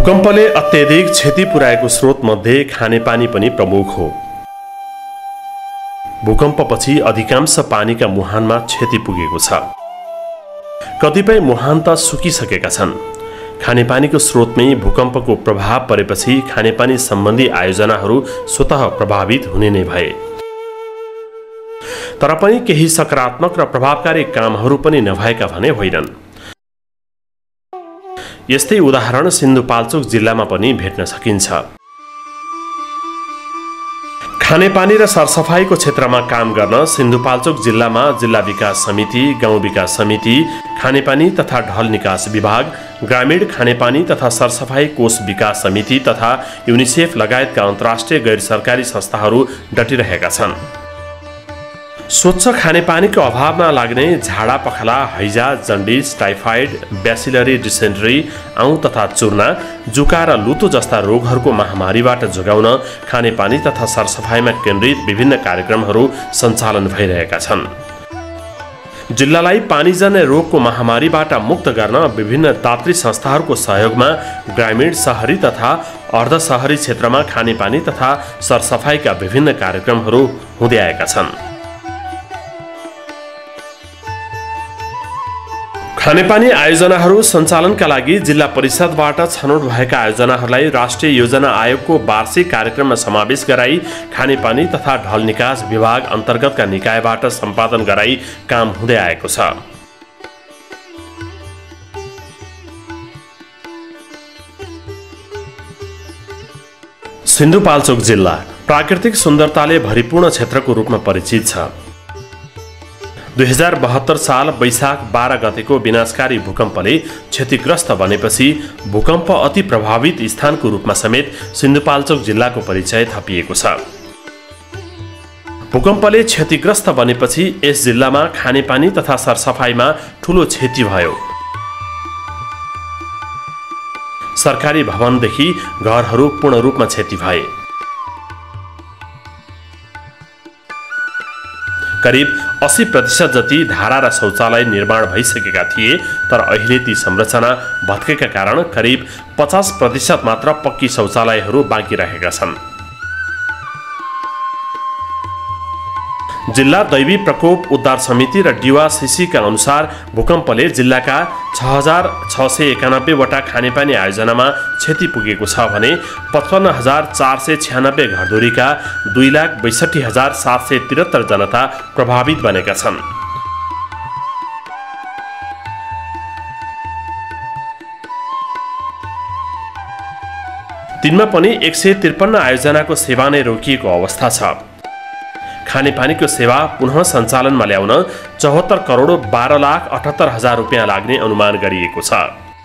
भूकम्पले अत्यधिक क्षति पुर्याएको स्रोतमध्ये खानेपानी पनि प्रमुख हो। भूकम्पपछि अधिकांश पानीका मुहानमा क्षति पुगेको छ। कतिपय मुहान त सुकिसकेका छन्। खानेपानीको स्रोतमै भूकम्पको प्रभाव परेपछि खानेपानी सम्बन्धी आयोजनाहरू स्वतः प्रभावित हुने नै भए। तर पनि केही सकारात्मक र प्रभावकारी कामहरू पनि नभएका भने होइनन्। यस्तै उदाहरण सिन्धुपाल्चोक जिल्लामा पनि भेट्न सकिन्छ। खानेपानी र सरसफाईको क्षेत्रमा काम गर्न सिन्धुपाल्चोक जिल्लामा जिल्ला विकास समिति, गाउँ विकास समिति, खानेपानी तथा ढल निकास विभाग, ग्रामीण खानेपानी तथा सरसफाई कोष विकास समिति तथा युनिसेफ लगायतका अन्तर्राष्ट्रिय गैर सरकारी संस्थाहरू डटिरहेका छन्। स्वच्छ खानेपानीको अभावमा लाग्ने झाडा पखाला, हैजा, जन्डिस, टाइफाइड, ब्यासिलरी डिसेन्ट्री, आउँ तथा चूर्ना, जुका र लुतो जस्ता रोगहरूको महामारीबाट जोगाउन खानेपानी तथा सरसफाईमा केन्द्रित विभिन्न कार्यक्रमहरू सञ्चालन भइरहेका छन्। जिल्लालाई पानीजन्य रोगको महामारीबाट मुक्त गर्न विभिन्न दात्री संस्थाहरूको सहयोगमा ग्रामीण, शहरी तथा अर्धशहरी क्षेत्रमा खानेपानी तथा सरसफाईका विभिन्न कार्यक्रमहरू हुँदै आएका छन्। खानेपानी आयोजनाहरू सञ्चालनका लागि जिल्ला परिषदबाट छनौट भएका आयोजनाहरूलाई राष्ट्रिय योजना आयोगको वार्षिक कार्यक्रममा समावेश गराई खानेपानी तथा ढल निकास विभाग अन्तर्गतका निकायबाट सम्पादन गराई काम हुँदै आएको छ। सिन्धुपाल्चोक जिल्ला प्राकृतिक सुन्दरताले भरिपूर्ण क्षेत्रको रूपमा परिचित छ। 2072 साल वैशाख 12 गतेको विनाशकारी भूकम्पले क्षतिग्रस्त बनेपछि भूकम्प अति प्रभावित स्थानको रूपमा समेत सिन्धुपाल्चोक जिल्लाको परिचय थपिएको छ। भूकम्पले क्षतिग्रस्त बनेपछि यस जिल्लामा खानेपानी तथा सरसफाईमा ठूलो क्षति भयो। सरकारी भवनदेखि घरहरू पूर्ण रूपमा क्षति भए। करिब 80% जति धारा र शौचालय निर्माण भइसकेका थिए, तर अहिले ती संरचना भत्केका कारण करिब 50% मात्र पक्की शौचालयहरू बाँकी रहेका छन्। जिल्ला दैवी प्रकोप उद्धार समिति र डिवासिसीका अनुसार भूकम्पले जिल्लाका 6691 वटा खानेपानी आयोजनामा क्षति पुगेको छ भने 55,496 घरधुरीका 2,62,773 जनता प्रभावित बनेका छन्। तिनमा पनि 153 आयोजनाको सेवा नै रोकिएको अवस्था छ। खानेपानीको सेवा पुनः सञ्चालनमा ल्याउन 74 करोड 12,78,000 रुपियाँ लाग्ने अनुमान गरिएको छ।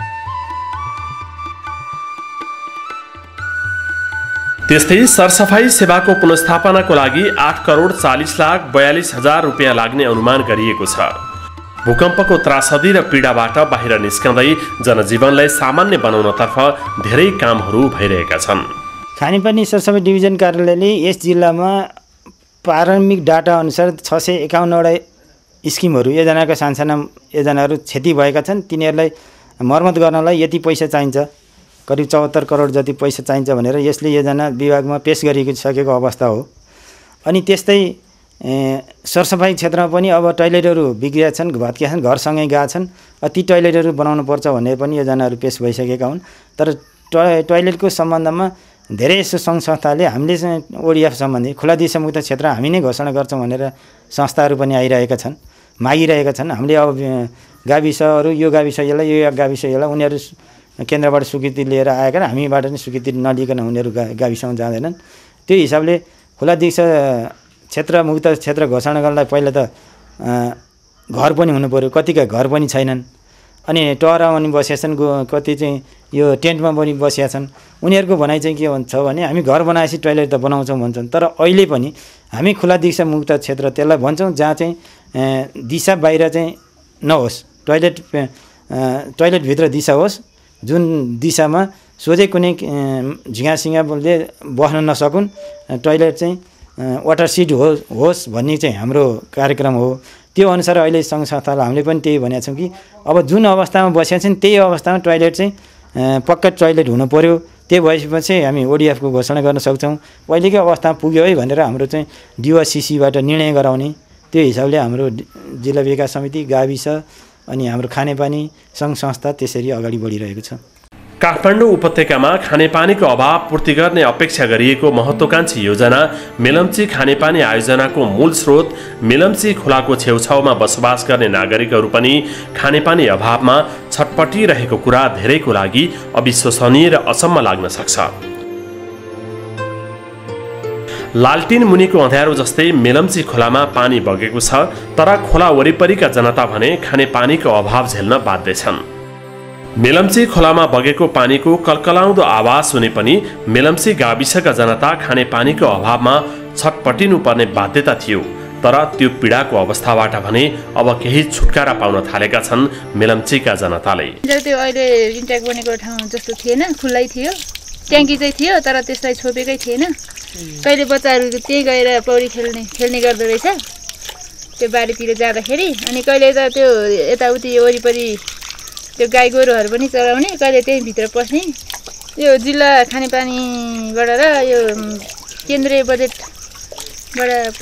त्यस्तै सरसफाई सेवाको पुनर्स्थापनाको लागि 8 करोड 40,42,000 रुपियाँ लाग्ने अनुमान गरिएको छ। भूकम्पको त्रासदी र पीडाबाट बाहिर निस्कँदै जनजीवनलाई सामान्य बनाउनतर्फ धेरै कामहरू भइरहेका छन्। खानेपानी सरसफाई डिभिजन कार्यालयले यस जिल्लामा प्रारम्भिक डाटा अनुसार 651 वटा स्किमहरू योजनाका सानसाना योजनाहरू क्षति भएका छन्। तिनीहरूलाई मर्मत गर्नलाई यति पैसा चाहिन्छ, करिब 74 करोड जति पैसा चाहिन्छ भनेर यसले योजना विभागमा पेश गरिसकेको अवस्था हो। अनि त्यस्तै सरसफाई क्षेत्रमा पनि अब टोयलेटहरू बिग्रिया छन्, भत्किया छन्, घरसँगै गएका छन्। ती टोयलेटहरू बनाउनु पर्छ भन्ने पनि योजनाहरू पेश भइसकेका हुन्। तर टोयलेटको सम्बन्धमा धेरै यस्तो सङ्घ संस्थाले हामीले चाहिँ ओडिएफ सम्बन्धी खुला दिशामुक्त क्षेत्र हामी नै घोषणा गर्छौँ भनेर संस्थाहरू पनि आइरहेका छन्, मागिरहेका छन्। हामीले अब गाविसहरू यो गाविस यसलाई, यो गाविस यसलाई, उनीहरू केन्द्रबाट स्वीकृति लिएर आएका, हामीबाट पनि स्वीकृति नलिकन उनीहरू गाविसमा जाँदैनन्। त्यो हिसाबले खुला दिशा क्षेत्र मुक्त क्षेत्र घोषणा गर्नलाई पहिला त घर पनि हुनु पर्यो, कतिका घर पनि छैनन्। अनि टहरामा पनि बसेका छन्, कति चाहिँ यो टेन्टमा पनि बसेका छन्। उनीहरूको भनाइ चाहिँ के भन्छ भने हामी घर बनाएपछि टोयलेट त बनाउँछौँ भन्छन्, तर अहिले पनि हामी खुला दिशा मुक्त क्षेत्र त्यसलाई भन्छौँ जहाँ चाहिँ दिशा बाहिर चाहिँ नहोस्, टोयलेटभित्र दिशा होस्, जुन दिशामा सोझै कुनै झिँगासिँगाले बस्न नसकुन्, टोयलेट चाहिँ वाटर सिट होस् भन्ने चाहिँ हाम्रो कार्यक्रम हो। त्यो अनुसार अहिले सङ्घ संस्थालाई हामीले पनि त्यही भनेका छौँ कि अब जुन अवस्थामा बसेका छन् त्यही अवस्थामा टोयलेट चाहिँ पक्का टोयलेट हुनु पर्यो। त्यो भएपछि हामी ओडिएफको घोषणा गर्न सक्छौँ। पहिलेकै अवस्थामा पुग्यो है भनेर हाम्रो चाहिँ डिओसिसीबाट निर्णय गराउने, त्यो हिसाबले हाम्रो जिल्ला विकास समिति, गाविस अनि हाम्रो खानेपानी सङ्घ संस्था त्यसरी अगाडि बढिरहेको छ। काठमाडौँ उपत्यकामा खानेपानीको अभाव पूर्ति गर्ने अपेक्षा गरिएको महत्त्वकांक्षी योजना मेलम्ची खानेपानी आयोजनाको मूल स्रोत मेलम्ची खोलाको छेउछाउमा बसोबास गर्ने नागरिकहरू पनि खानेपानी अभावमा छटपटिरहेको कुरा धेरैको लागि अविश्वसनीय र अचम्म लाग्न सक्छ। लालटिन मुनिको अँध्यारो जस्तै मेलम्ची खोलामा पानी बगेको छ, तर खोला वरिपरिका जनता भने खानेपानीको अभाव झेल्न बाध्य छन्। मेलम्ची खोलामा बगेको पानीको कलकलाउँदो आवाज सुने पनि मेलम्ची गाविसका जनता खानेपानीको अभावमा छटपटिनु पर्ने बाध्यता थियो। तर त्यो पीडाको अवस्थाबाट भने अब केही छुटकारा पाउन थालेका छन् मेलम्चीका जनताले। त्यो अहिले इन्ट्याक बनेको ठाउँ जस्तो थिएन, खुल्लै थियो, ट्याङ्की चाहिँ थियो तर त्यसलाई छोपेकै थिएन। कहिले बच्चाहरू त्यही गएर पौडी खेल्ने गर्दो रहेछ त्यो बारीतिर जाँदाखेरि, अनि कहिले त त्यो यताउति वरिपरि त्यो गाई गोरुहरू पनि चराउने, कहिले त्यही भित्र पस्ने। यो जिल्ला खानेपानीबाट र यो केन्द्रीय बजेटबाट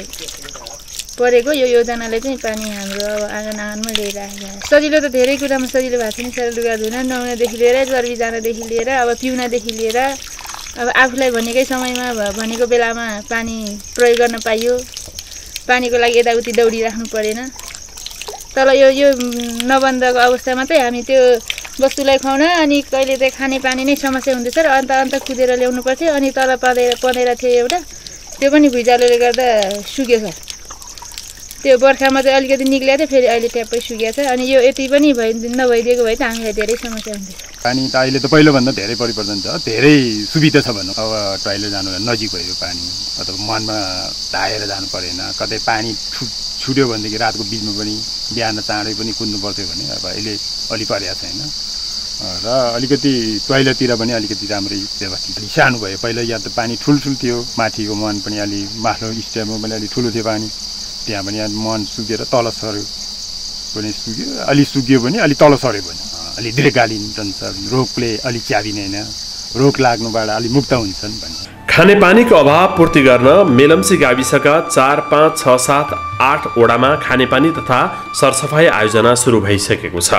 परेको यो योजनाले चाहिँ पानी हाम्रो अब आँगन आँगनमा लिएर आएको। सजिलो त धेरै कुरामा सजिलो भएको छ नि सर, लुगा धुन नुहाउनदेखि लिएर चर्बी जानदेखि लिएर अब पिउनदेखि लिएर अब आफूलाई भनेकै समयमा भनेको बेलामा पानी प्रयोग गर्न पाइयो। पानीको लागि यताउति दौडिराख्नु परेन। तर यो नबन्धको अवस्थामा चाहिँ हामी त्यो वस्तुलाई खुवाउन अनि कहिले चाहिँ खानेपानी नै समस्या हुँदैछ र अन्त कुदेर ल्याउनु पर्थ्यो। अनि तल पँधेर थियो एउटा, त्यो पनि भुइँचालोले गर्दा सुक्यो सर। त्यो बर्खामा चाहिँ अलिकति निक्लिएको थियो, फेरि अहिले ट्याप्पै सुकिएको छ। अनि यो यति पनि नभइदिएको भए त हामीलाई धेरै समस्या हुन्थ्यो। पानी त अहिले त पहिलोभन्दा धेरै परिवर्तन छ, धेरै सुविधा छ भनौँ। अब टोयलेट जानुलाई नजिक भयो पानी, अथवा मनमा धाएर जानु परेन। कतै पानी छुट्यो भनेदेखि रातको बिचमा पनि बिहान चाँडै पनि कुद्नु पर्थ्यो भने अब अहिले अलि परेको छैन। र अलिकति टोयलेटतिर पनि अलिकति राम्रै व्यवस्थित सानो भयो। पहिला यहाँ त पानी ठुल्ठुल थियो, माथिको मुहान पनि अलि माथिल्लो स्टेपमा पनि अलि ठुलो थियो पानी, त्यहाँ पनि मुहान सुकेर तल सर्यो पनि सुक्यो, अलि सुक्यो पनि अलि तल सर्यो पनि अलि दीर्घकालीन जान्छ, रोगले अलि च्याबिँदैन, रोग लाग्नुबाट अलि मुक्त हुन्छन् भन्छ। खानेपानीको अभाव पूर्ति गर्न मेलम्ची गाविसका 4, 5, 6, 7, 8 वडामा खानेपानी तथा सरसफाई आयोजना सुरु भइसकेको छ।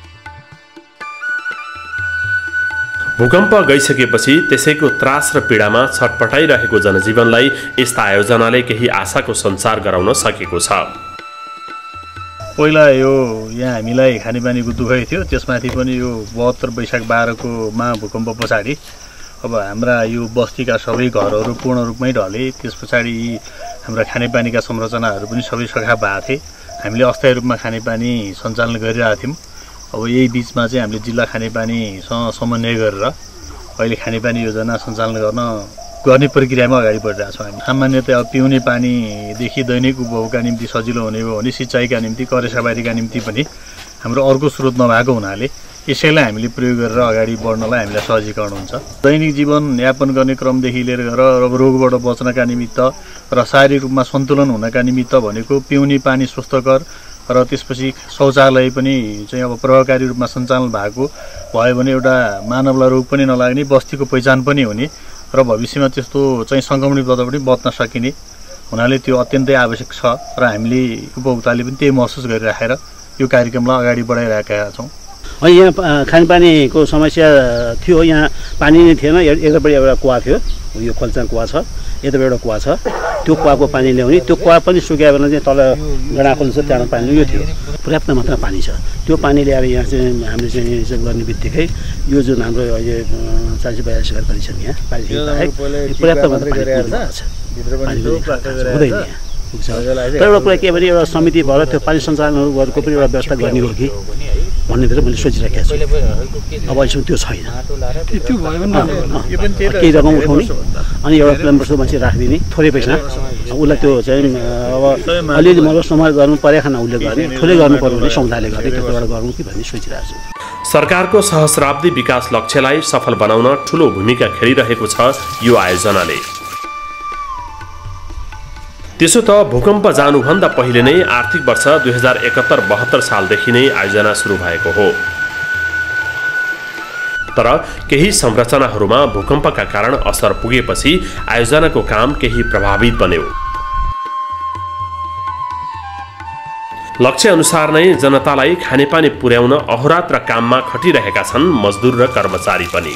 भूकम्प गइसकेपछि त्यसैको त्रास र पीडामा छटपटाइरहेको जनजीवनलाई यस्ता आयोजनाले केही आशाको सञ्चार गराउन सकेको छ। पहिला यो यहाँ हामीलाई खानेपानीको दुःखै थियो, त्यसमाथि पनि यो 72 वैशाख 12 को महाभूकम्प पछाडि अब हाम्रा यो बस्तीका सबै घरहरू पूर्ण रूपमै ढले। त्यस पछाडि हाम्रा खानेपानीका संरचनाहरू पनि सबै सखा भएको थिए। हामीले अस्थायी रूपमा खानेपानी सञ्चालन गरिरहेका थियौँ। अब यही बिचमा चाहिँ हामीले जिल्ला खानेपानीसँग समन्वय गरेर अहिले खानेपानी योजना सञ्चालन गर्ने प्रक्रियामा अगाडि बढिरहेका छौँ। हामी सामान्यतया अब पिउने पानीदेखि दैनिक उपभोगका निम्ति सजिलो हुने हो भने सिँचाइका निम्ति करेसाबारीका निम्ति पनि हाम्रो अर्को स्रोत नभएको हुनाले यसैलाई हामीले प्रयोग गरेर अगाडि बढ्नलाई हामीलाई सजिकरण हुन्छ। दैनिक जीवन यापन गर्ने क्रमदेखि लिएर अब रोगबाट बच्नका निमित्त र शारीरिक रूपमा सन्तुलन हुनका निमित्त भनेको पिउने पानी स्वस्थकर र त्यसपछि शौचालय पनि चाहिँ अब प्रभावकारी रूपमा सञ्चालन भएको भयो भने एउटा मानवलाई रोग पनि नलाग्ने, बस्तीको पहिचान पनि हुने र भविष्यमा त्यस्तो चाहिँ सङ्क्रमणबाट पनि बच्न सकिने हुनाले त्यो अत्यन्तै आवश्यक छ। र हामीले उपभोक्ताले पनि त्यही महसुस गरिराखेर यो कार्यक्रमलाई अगाडि बढाइरहेका छौँ। यहाँ खानेपानीको समस्या थियो, यहाँ पानी नै थिएन। यतापट्टि एउटा कुवा थियो, यो खोल्चा कुवा छ, यतापट्टि एउटा कुवा छ, त्यो कुवाको पानी ल्याउने, त्यो कुवा पनि सुक्यो भने चाहिँ तल गडा खोल्छ त्यहाँ पानी यो थियो। पर्याप्त मात्रा पानी छ, त्यो पानी ल्याएर यहाँ चाहिँ हामीले चाहिँ गर्ने बित्तिकै यो जुन हाम्रो अहिले 40-42 घर पानी छ यहाँ पर्याप्त मात्रा पानी हुँदैन यहाँ। तर एउटा कुरा के भने एउटा समिति भएर त्यो पानी सञ्चालनहरूको पनि एउटा व्यवस्था गर्ने हो कि भन्ने धेरै मैले सोचिरहेको छु। अब अहिलेसम्म त्यो छैन। केही रकम उठाउने अनि एउटा प्लम्बरको मान्छे राखिदिने, थोरै पैसा उसलाई त्यो चाहिँ अब अलिअलि मल समाज गर्नु परे खाना उसले गर्ने, ठुलै गर्नु पर्यो भने समुदायले गर्ने, त्यस्तोबाट गरौँ कि भन्ने सोचिरहेको छु। सरकारको सहस्राब्दी विकास लक्ष्यलाई सफल बनाउन ठूलो भूमिका खेलिरहेको छ यो आयोजनाले। त्यसो त भूकम्प जानुभन्दा पहिले नै आर्थिक वर्ष 2071-72 सालदेखि नै आयोजना सुरु भएको हो। तर केही संरचनाहरूमा भूकम्पका कारण असर पुगेपछि आयोजनाको काम केही प्रभावित बन्यो। लक्ष्य अनुसार नै जनतालाई खानेपानी पुर्याउन अहोरात्र काममा खटिरहेका छन् मजदुर र कर्मचारी पनि।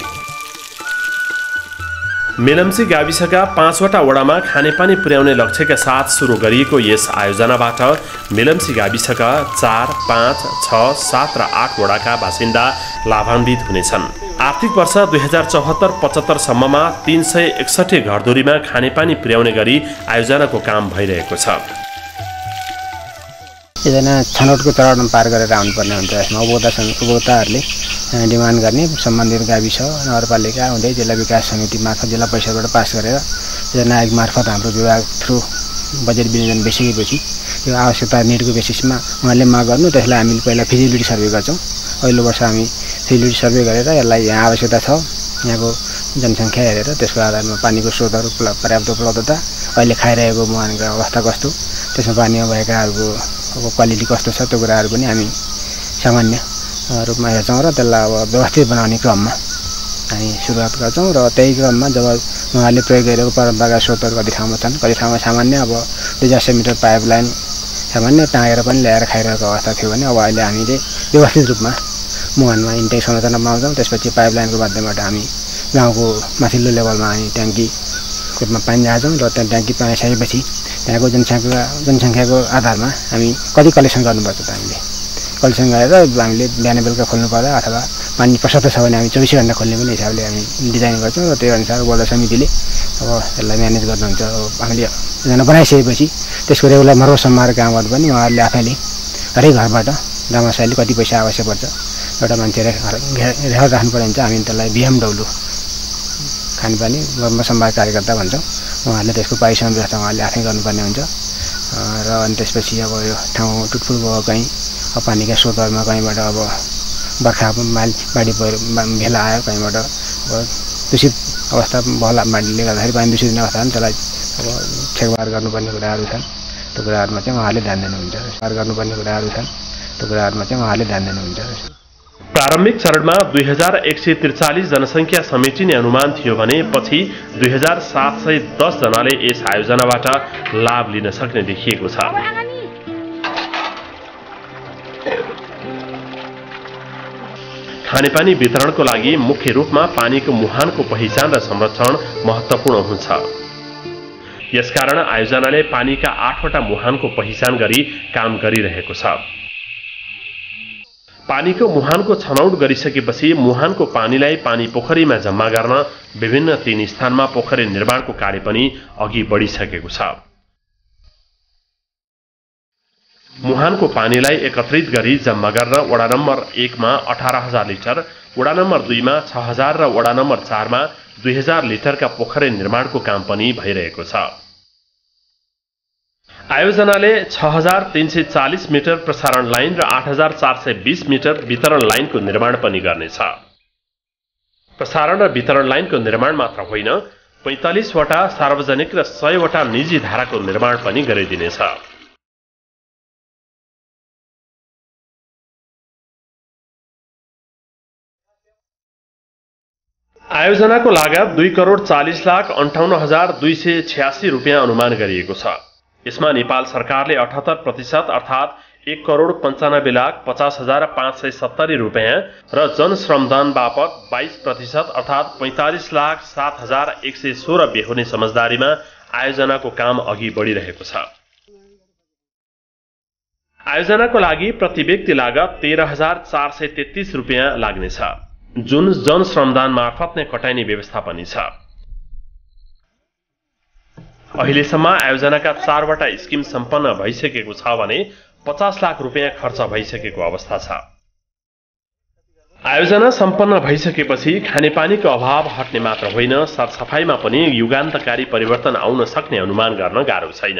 मेलम्ची गाविसका 5वटा वडामा खानेपानी पुर्याउने लक्ष्यका साथ सुरु गरिएको यस आयोजनाबाट मेलम्ची गाविसका 4, 5, 6, 7 र 8 वडाका बासिन्दा लाभान्वित हुनेछन्। आर्थिक वर्ष 2074-75 सम्ममा 361 घरधुरीमा खानेपानी पुर्याउने गरी आयोजनाको काम भइरहेको छ। योजना छनौटको चरणमा पार गरेर आउनुपर्ने हुन्छ। यसमा उपभोक्ताहरूले डिमान्ड गर्ने सम्बन्धित गाविस नगरपालिका हुँदै जिल्ला विकास समिति मार्फत जिल्ला परिषदबाट पास गरेर योजना आयोग मार्फत हाम्रो विभाग थ्रु बजेट विनियोजन भइसकेपछि यो आवश्यकता निडको बेसिसमा उहाँले माग गर्नु, त्यसलाई हामीले पहिला फिजिबिलिटी सर्वे गर्छौँ। अघिल्लो वर्ष हामी फिजिबिलिटी सर्वे गरेर यसलाई यहाँ आवश्यकता छ, यहाँको जनसङ्ख्या हेरेर त्यसको आधारमा पानीको स्रोतहरू पर्याप्त उपलब्धता, अहिले खाइरहेको मुहानको अवस्था कस्तो, त्यसमा पानीमा भएकाहरूको क्वालिटी कस्तो छ, त्यो कुराहरू पनि हामी सामान्य रूपमा हेर्छौँ र त्यसलाई अब व्यवस्थित बनाउने क्रममा हामी सुरुवात गर्छौँ। र त्यही क्रममा जब उहाँहरूले प्रयोग गरेको परम्परागत स्रोतहरू कति ठाउँमा छन्, कति ठाउँमा सामान्य अब 2000 मिटर पाइपलाइन सामान्य टाँगेर पनि ल्याएर खाइरहेको अवस्था थियो भने अब अहिले हामीले व्यवस्थित रूपमा मुहानमा इन्टेक संरचना बनाउँछौँ। त्यसपछि पाइपलाइनको माध्यमबाट हामी गाउँको माथिल्लो लेभलमा हामी ट्याङ्कीको रूपमा पानी हाल्छौँ र त्यहाँ ट्याङ्की पानी सकेपछि त्यहाँको जनसङ्ख्याको आधारमा हामी कति कलेक्सन गर्नुपर्छ त हामीले कलेक्सन गरेर हामीले बिहान बेलुका खोल्नु पर्दा अथवा पानी प्रशस्त छ भने हामी 24 घण्टा खोल्ने पनि हिसाबले हामी डिजाइन गर्छौँ र त्यही अनुसार बोर्ड समितिले अब यसलाई म्यानेज गर्नुहुन्छ। अब हामीले योजना बनाइसकेपछि त्यसको रेगुलर मर्मत सम्हार कामहरू पनि उहाँहरूले आफैले हरेक घरबाट दामासाले कति पैसा आवश्यक पर्छ एउटा मान्छे रेखा राख्नुपर्ने हुन्छ। हामी त्यसलाई बिएमडब्ल्यू खानेपानी मर्मत सम्हार कार्यकर्ता भन्छौँ। उहाँहरूले त्यसको पाइसन व्यवस्था उहाँहरूले आफै गर्नुपर्ने हुन्छ र अनि त्यसपछि अब यो ठाउँ टुटफुट भयो कहीँ पानीका स्रोतहरूमा कहीँबाट अब बर्खा बाढी पहिरो भेला आयो, कहीँबाट अब दूषित अवस्था बाढीले गर्दाखेरि पानी दूषित हुने अवस्था पनि त्यसलाई अब छेकबार गर्नुपर्ने कुराहरू छन्। त्यो कुराहरूमा चाहिँ उहाँले ध्यान दिनुहुन्छ। प्रारम्भिक चरणमा 2143 जनसङ्ख्या समेटिने अनुमान थियो भने पछि 2710 जनाले यस आयोजनाबाट लाभ लिन सक्ने देखिएको छ। खानेपानी वितरणको लागि मुख्य रूपमा पानीको मुहानको पहिचान र संरक्षण महत्त्वपूर्ण हुन्छ। यसकारण आयोजनाले पानीका 8वटा मुहानको पहिचान गरी काम गरिरहेको छ। पानीको मुहानको छनौट गरिसकेपछि मुहानको पानीलाई पानी पोखरीमा जम्मा गर्न विभिन्न 3 स्थानमा पोखरी निर्माणको कार्य पनि अघि बढिसकेको छ। मुहानको पानीलाई एकत्रित गरी जम्मा गर्न वडा नम्बर 1 मा 18,000 लिटर, वडा नम्बर 2 मा 6,000 र वडा नम्बर 4 मा 2,000 लिटरका पोखरी निर्माणको काम पनि भइरहेको छ। आयोजनाले 6,340 मिटर प्रसारण लाइन र 8,420 मिटर वितरण लाइनको निर्माण पनि गर्नेछ। प्रसारण र वितरण लाइनको निर्माण मात्र होइन, 45 वटा सार्वजनिक र 100 वटा निजी धाराको निर्माण पनि गरिदिनेछ। आयोजनाको लागत 2,40,58,286 रुपियाँ अनुमान गरिएको छ। यसमा नेपाल सरकारले 78% अर्थात् 1,95,50,570 रुपियाँ र जनश्रमदान बापत 22% अर्थात् 45,07,116 बेहोर्ने समझदारीमा आयोजनाको काम अघि बढिरहेको छ। आयोजनाको लागि प्रति व्यक्ति लागत 13,433 रुपियाँ लाग्नेछ, जुन जनश्रमदान मार्फत नै कटाइने व्यवस्था पनि छ। अहिलेसम्म आयोजनाका 4 वटा स्किम सम्पन्न भइसकेको छ भने 50 लाख रुपियाँ खर्च भइसकेको अवस्था छ। आयोजना सम्पन्न भइसकेपछि खानेपानीको अभाव हट्ने मात्र होइन, सरसफाइमा पनि युगान्तकारी परिवर्तन आउन सक्ने अनुमान गर्न गाह्रो छैन।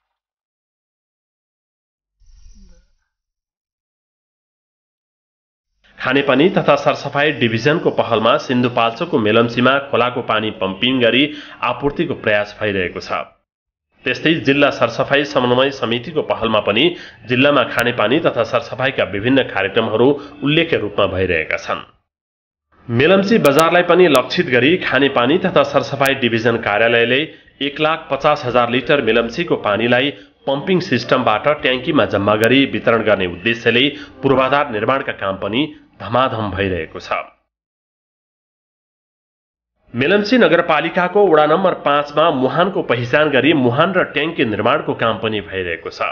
खानेपानी तथा सरसफाई डिभिजनको पहलमा सिन्धुपाल्चोकको मेलम्चीमा खोलाको पानी पम्पिङ गरी आपूर्तिको प्रयास भइरहेको छ। त्यस्तै जिल्ला सरसफाई समन्वय समितिको पहलमा पनि जिल्लामा खानेपानी तथा सरसफाइका विभिन्न कार्यक्रमहरू उल्लेख्य रूपमा भइरहेका छन्। मेलम्ची बजारलाई पनि लक्षित गरी खानेपानी तथा सरसफाई डिभिजन कार्यालयले 1,50,000 लिटर मेलम्चीको पानीलाई पम्पिङ सिस्टमबाट ट्याङ्कीमा जम्मा गरी वितरण गर्ने उद्देश्यले पूर्वाधार निर्माणका काम पनि धमाधम भइरहेको छ। मेलम्ची नगरपालिकाको वडा नम्बर 5 मा मुहानको पहिचान गरी मुहान र ट्याङ्की निर्माणको काम पनि भइरहेको छ।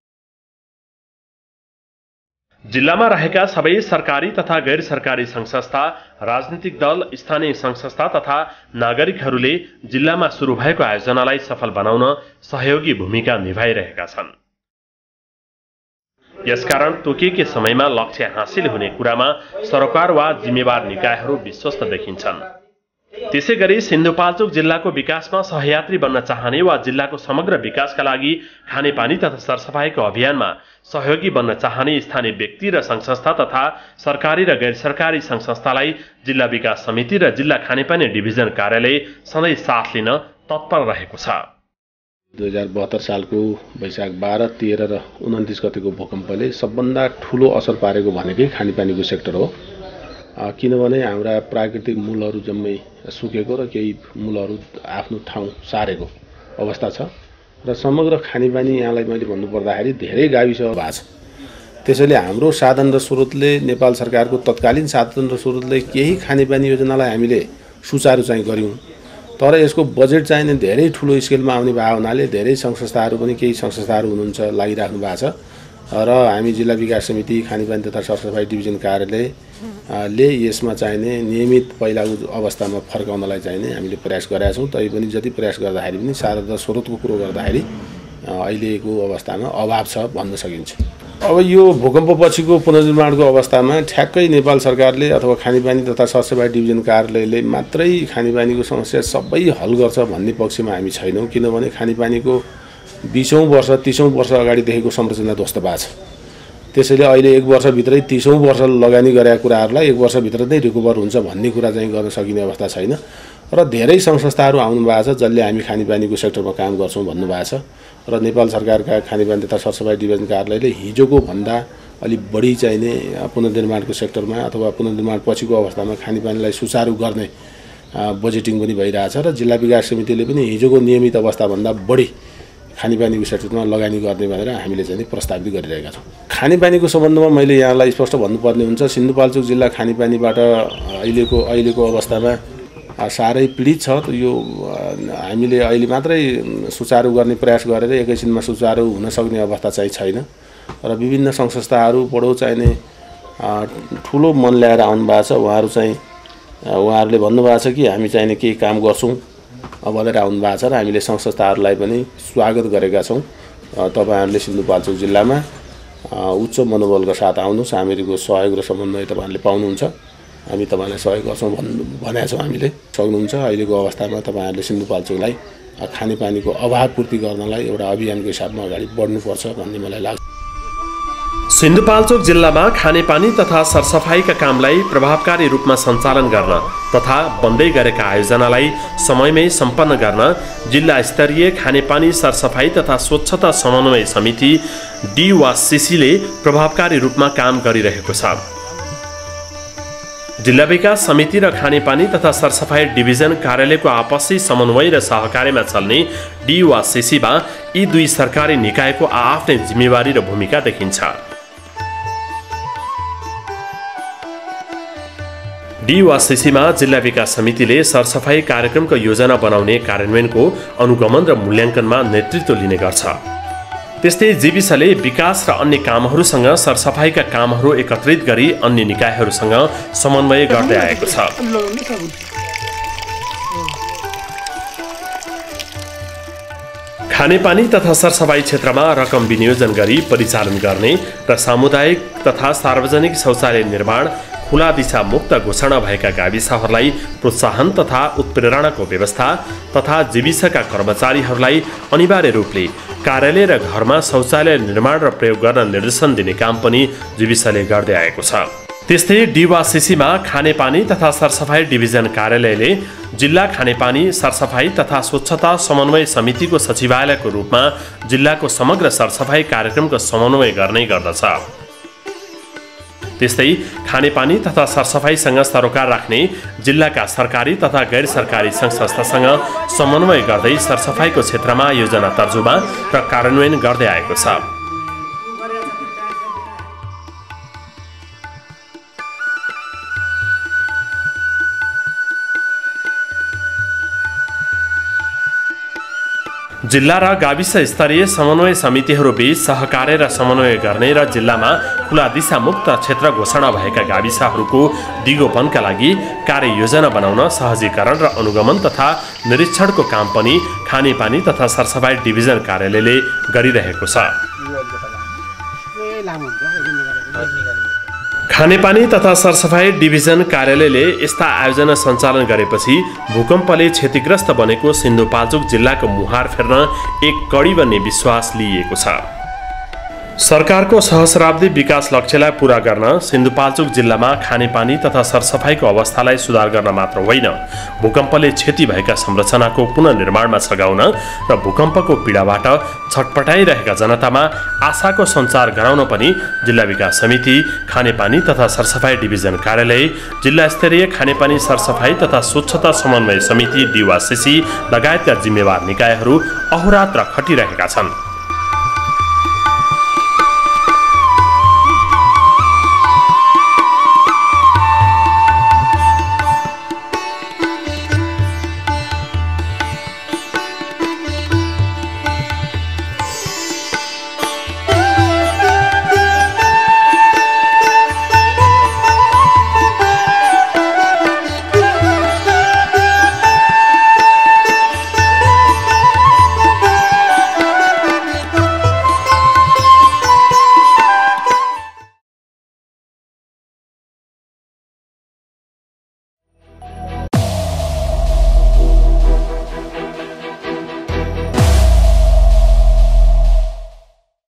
जिल्लामा रहेका सबै सरकारी तथा गैर सरकारी संघ-संस्था, राजनीतिक दल, स्थानीय संघ-संस्था तथा नागरिकहरूले जिल्लामा सुरु भएको आयोजनालाई सफल बनाउन सहयोगी भूमिका निभाइरहेका छन्। यसकारण तोकिएकै समयमा लक्ष्य हासिल हुने कुरामा सरकार वा जिम्मेवार निकायहरू विश्वस्त देखिन्छन्। त्यसैगरी सिन्धुपाल्चोक जिल्लाको विकासमा सहयात्री बन्न चाहने वा जिल्लाको समग्र विकासका लागि खानेपानी तथा सरसफाईको अभियानमा सहयोगी बन्न चाहने स्थानीय व्यक्ति र संघ-संस्था तथा सरकारी र गैर सरकारी संघ-संस्थालाई जिल्ला विकास समिति र जिल्ला खानेपानी डिभिजन कार्यालय सधैँ साथ लिन तत्पर रहेको छ। 2072 सालको वैशाख 12, 13 र 29 गतेको भूकम्पले सबभन्दा ठूलो असर पारेको भनेकै खानेपानीको सेक्टर हो। किनभने हाम्रा प्राकृतिक मूलहरू जम्मै सुकेको र केही मूलहरू आफ्नो ठाउँ सारेको अवस्था छ र समग्र खानेपानी यहाँलाई मैले भन्नुपर्दाखेरि धेरै गाविस भएको छ। त्यसैले हाम्रो साधन र स्रोतले नेपाल सरकारको तत्कालीन साधन र स्रोतले केही खानेपानी योजनालाई हामीले सुचारू चाहिँ गर्यौं, तर यसको बजेट चाहिने धेरै ठूलो स्केलमा आउने भएको हुनाले धेरै संघ-संस्थाहरू पनि केही संघ-संस्थाहरू हुनुहुन्छ लागिराख्नु भएको छ र हामी जिल्ला विकास समिति खानेपानी तथा सरसफाई डिभिजन कार्यालयले यसमा चाहिने नियमित पहिलाको अवस्थामा फर्काउनलाई चाहिने हामीले प्रयास गरेका छौँ। तैपनि जति प्रयास गर्दाखेरि पनि साधन र स्रोतको कुरो गर्दाखेरि अहिलेको अवस्थामा अभाव छ भन्न सकिन्छ। अब यो भूकम्पपछिको पुनर्निर्माणको अवस्थामा ठ्याक्कै नेपाल सरकारले अथवा खानेपानी तथा सरसफाई डिभिजन कार्यालयले मात्रै खानेपानीको समस्या सबै हल गर्छ भन्ने पक्षमा हामी छैनौँ। किनभने खानेपानीको 20औं वर्ष 30औं वर्ष अगाडिदेखिको संरचना ध्वस्त भएको छ। त्यसैले अहिले 1 वर्षभित्रै 30औं वर्ष लगानी गरेका कुराहरूलाई 1 वर्षभित्र नै रिकभर हुन्छ भन्ने कुरा चाहिँ गर्न सकिने अवस्था छैन र धेरै संघ-संस्थाहरू आउनु भएको छ जसले हामी खानेपानीको सेक्टरमा काम गर्छौँ भन्नुभएको छ र नेपाल सरकारका खानेपानी तथा सरसफाई डिभिजन कार्यालयले हिजोको भन्दा अलि बढी चाहिने पुनर्निर्माणको सेक्टरमा अथवा पुनर्निर्माण पछिको अवस्थामा खानेपानीलाई सुचारू गर्ने बजेटिङ पनि भइरहेछ र जिल्ला विकास समितिले पनि हिजोको नियमित अवस्थाभन्दा बढी खानेपानीको सेक्टरमा लगानी गर्ने भनेर हामीले चाहिँ प्रस्तावित गरिरहेका छौँ। खानेपानीको सम्बन्धमा मैले यहाँलाई स्पष्ट भन्नुपर्ने हुन्छ, सिन्धुपाल्चोक जिल्ला खानेपानीबाट अहिलेको अवस्थामा साह्रै पीडित छ। यो हामीले अहिले मात्रै सुचारू गर्ने प्रयास गरेर एकैछिनमा सुचारू हुन सक्ने अवस्था चाहिँ छैन र विभिन्न संघ-संस्थाहरू बडो चाहिने ठुलो मन ल्याएर आउनु भएको छ। उहाँहरूले भन्नुभएको छ कि हामी चाहिने केही काम गर्छौँ भनेर आउनु भएको छ र हामीले संघ-संस्थाहरूलाई पनि स्वागत गरेका छौँ। तपाईँहरूले सिन्धुपाल्चोक जिल्लामा उच्च मनोबलका साथ आउनुहोस्, हामीहरूको सहयोग र समन्वय तपाईँहरूले पाउनुहुन्छ। हामी तपाईँलाई सहयोग गर्छौँ भनेका छौँ। हामीले सक्नुहुन्छ अहिलेको अवस्थामा तपाईँहरूले सिन्धुपाल्चोकलाई खानेपानीको अभाव पूर्ति गर्नलाई एउटा अभियानको हिसाबमा अगाडि बढ्नुपर्छ भन्ने मलाई लाग्छ। सिन्धुपाल्चोक जिल्लामा खानेपानी तथा सरसफाईका कामलाई प्रभावकारी रूपमा सञ्चालन गर्न तथा बन्दै गरेका आयोजनालाई समयमै सम्पन्न गर्न जिल्ला स्तरीय खानेपानी सरसफाई तथा स्वच्छता समन्वय समिति DWACCले प्रभावकारी रूपमा काम गरिरहेको छ। जिल्ला विकास समिति र खानेपानी तथा सरसफाई डिभिजन कार्यालयको आपसी समन्वय र सहकार्यमा चल्ने DWACCमा यी दुई सरकारी निकायको आफ्नै जिम्मेवारी र भूमिका देखिन्छ। DWACCमा जिल्ला विकास समितिले सरसफाई कार्यक्रमको योजना बनाउने कार्यान्वयनको अनुगमन र मूल्याङ्कनमा नेतृत्व लिने गर्छ। त्यस्तै जीविसले विकास र अन्य कामहरूसँग सरसफाईका कामहरू एकत्रित गरी अन्य निकायहरूसँग समन्वय गर्दै आएको छ। खानेपानी तथा सरसफाई क्षेत्रमा रकम विनियोजन गरी परिचालन गर्ने र सामुदायिक तथा सार्वजनिक शौचालय निर्माण खुला दिशा मुक्त घोषणा भएका गाविसहरूलाई प्रोत्साहन तथा उत्प्रेरणाको व्यवस्था तथा जीविसका कर्मचारीहरूलाई अनिवार्य रूपले कार्यालय र घरमा शौचालय निर्माण र प्रयोग गर्न निर्देशन दिने काम पनि जीविसले गर्दै आएको छ। त्यस्तै DWACCमा खानेपानी तथा सरसफाई डिभिजन कार्यालयले जिल्ला खानेपानी सरसफाई तथा स्वच्छता समन्वय समितिको सचिवालयको रूपमा जिल्लाको समग्र सरसफाई कार्यक्रमको समन्वय गर्ने गर्दछ। त्यस्तै खानेपानी तथा सरसफाइसँग सरोकार राख्ने जिल्लाका सरकारी तथा गैर सरकारी सङ्घ संस्थासँग समन्वय गर्दै सरसफाइको क्षेत्रमा योजना तर्जुमा र कार्यान्वयन गर्दै आएको छ। जिल्ला र गाविस स्तरीय समन्वय समितिहरूबीच सहकार्य र समन्वय गर्ने र जिल्लामा खुला दिशामुक्त क्षेत्र घोषणा भएका गाविसहरूको दिगोपनका लागि कार्ययोजना बनाउन सहजीकरण र अनुगमन तथा निरीक्षणको काम पनि खानेपानी तथा सरसफाइ डिभिजन कार्यालयले गरिरहेको छ। खानेपानी तथा सरसफाइ डिभिजन कार्यालयले यस्ता आयोजना सञ्चालन गरेपछि भूकम्पले क्षतिग्रस्त बनेको सिन्धुपाल्चोक जिल्लाको मुहार फेर्न एक कडी बन्ने विश्वास लिइएको छ। सरकारको सहस्राब्दी विकास लक्ष्यलाई पूरा गर्न सिन्धुपाल्चोक जिल्लामा खानेपानी तथा सरसफाइको अवस्थालाई सुधार गर्न मात्र होइन, भूकम्पले क्षति भएका संरचनाको पुनर्निर्माणमा सघाउन र भूकम्पको पीडाबाट छटपटाइरहेका जनतामा आशाको सञ्चार गराउन पनि जिल्ला विकास समिति, खानेपानी तथा सरसफाइ डिभिजन कार्यालय, जिल्ला स्तरीय खानेपानी सरसफाइ तथा स्वच्छता समन्वय समिति DIWACC लगायतका जिम्मेवार निकायहरू अहोरात्र खटिरहेका छन्।